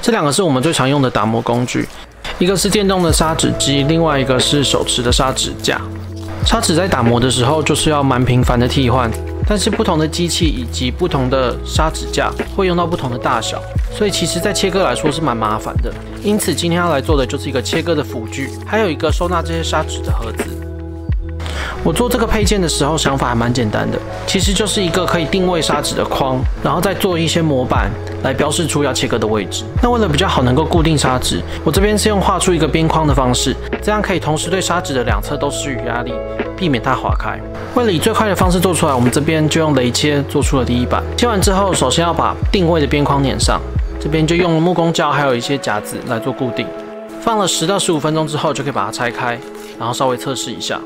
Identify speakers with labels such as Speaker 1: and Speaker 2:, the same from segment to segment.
Speaker 1: 这两个是我们最常用的打磨工具，一个是电动的砂纸机，另外一个是手持的砂纸架。砂纸在打磨的时候就是要蛮频繁的替换，但是不同的机器以及不同的砂纸架会用到不同的大小，所以其实在切割来说是蛮麻烦的。因此今天要来做的就是一个切割的辅具，还有一个收纳这些砂纸的盒子。我做这个配件的时候想法还蛮简单的，其实就是一个可以定位砂纸的框，然后再做一些模板来标示出要切割的位置。那为了比较好能够固定砂纸，我这边是用画出一个边框的方式，这样可以同时对砂纸的两侧都施予压力，避免它滑开。为了以最快的方式做出来，我们这边就用雷切做出了第一版。切完之后，首先要把定位的边框粘上，这边就用木工胶还有一些夹子来做固定。放了10到15分钟之后，就可以把它拆开，然后稍微测试一下。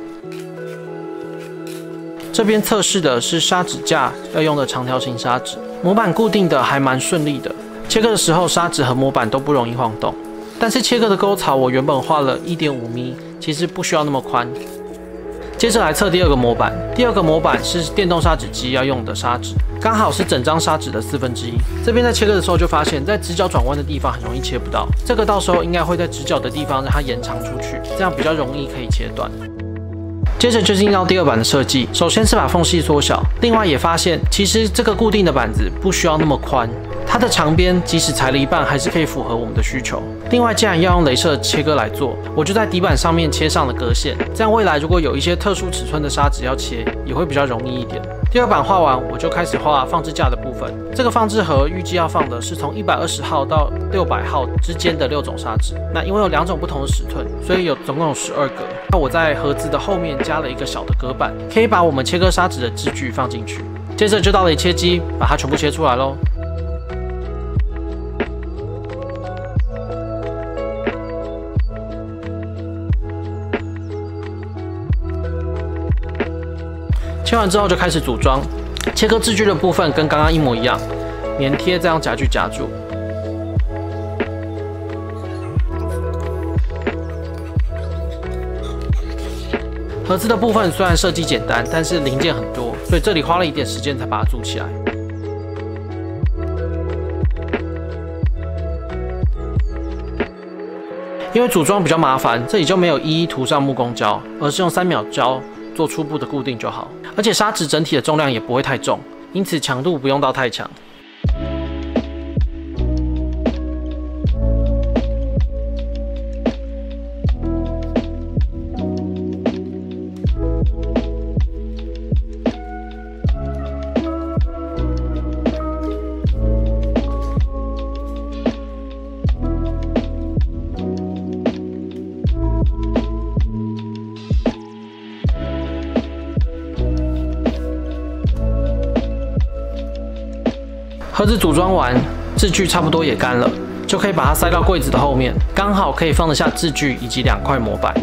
Speaker 1: 这边测试的是砂纸架要用的长条形砂纸，模板固定的还蛮顺利的。切割的时候，砂纸和模板都不容易晃动。但是切割的沟槽我原本画了1.5米，其实不需要那么宽。接着来测第二个模板，第二个模板是电动砂纸机要用的砂纸，刚好是整张砂纸的1/4。这边在切割的时候就发现，在直角转弯的地方很容易切不到，这个到时候应该会在直角的地方让它延长出去，这样比较容易可以切断。接着就进到第二版的设计，首先是把缝隙缩小，另外也发现其实这个固定的板子不需要那么宽，它的长边即使裁了一半还是可以符合我们的需求。另外既然要用雷射切割来做，我就在底板上面切上了格线，这样未来如果有一些特殊尺寸的砂纸要切，也会比较容易一点。第二版画完，我就开始画放置架的部分。这个放置盒预计要放的是从120号到600号之间的6种砂纸。那因为有2种不同的尺寸，所以总共有12格。那我在盒子的后面加了一个小的隔板，可以把我们切割砂纸的支具放进去。接着就到了切机，把它全部切出来咯。切完之后就开始组装，切割支具的部分跟刚刚一模一样，粘贴这样夹具夹住。盒子的部分虽然设计简单，但是零件很多，所以这里花了一点时间才把它组起来。因为组装比较麻烦，这里就没有一一涂上木工胶，而是用3秒胶做初步的固定就好。而且砂纸整体的重量也不会太重，因此强度不用到太强。盒子组装完，支具差不多也干了，就可以把它塞到柜子的后面，刚好可以放得下支具以及2块模板。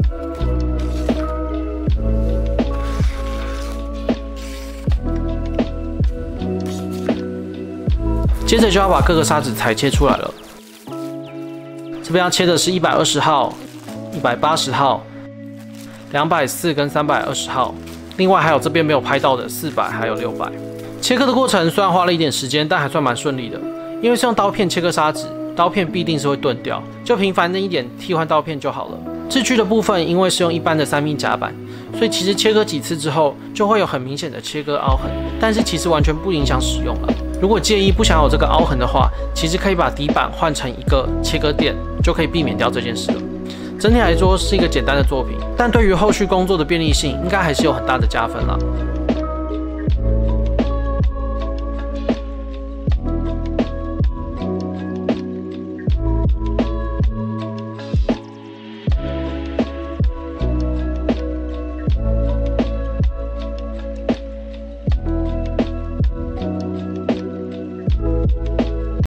Speaker 1: 接着就要把各个砂纸裁切出来了。这边要切的是120号、180号、240跟320号，另外还有这边没有拍到的400还有600。切割的过程虽然花了一点时间，但还算蛮顺利的。因为是用刀片切割砂纸，刀片必定是会钝掉，就频繁的一点替换刀片就好了。支具的部分因为是用一般的3密夹板，所以其实切割几次之后就会有很明显的切割凹痕，但是其实完全不影响使用了。如果介意不想有这个凹痕的话，其实可以把底板换成一个切割垫，就可以避免掉这件事了。整体来说是一个简单的作品，但对于后续工作的便利性，应该还是有很大的加分啦。